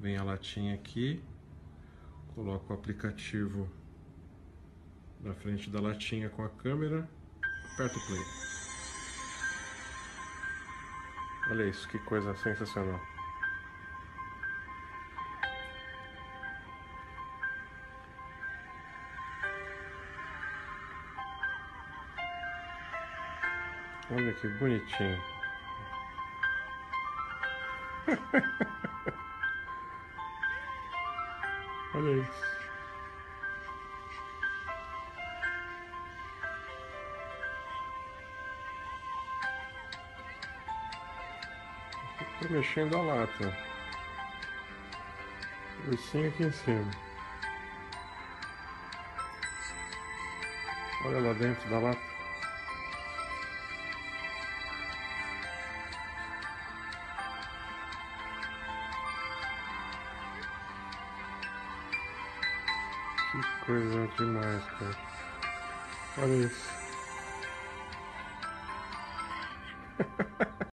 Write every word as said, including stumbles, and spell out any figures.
Vem a latinha aqui, coloco o aplicativo na frente da latinha com a câmera, aperto o play. Olha isso, que coisa sensacional. Olha que bonitinho. Olha isso. Tô mexendo a lata. O ursinho aqui em cima. Olha lá dentro da lata. Que coisa demais, cara. Olha isso.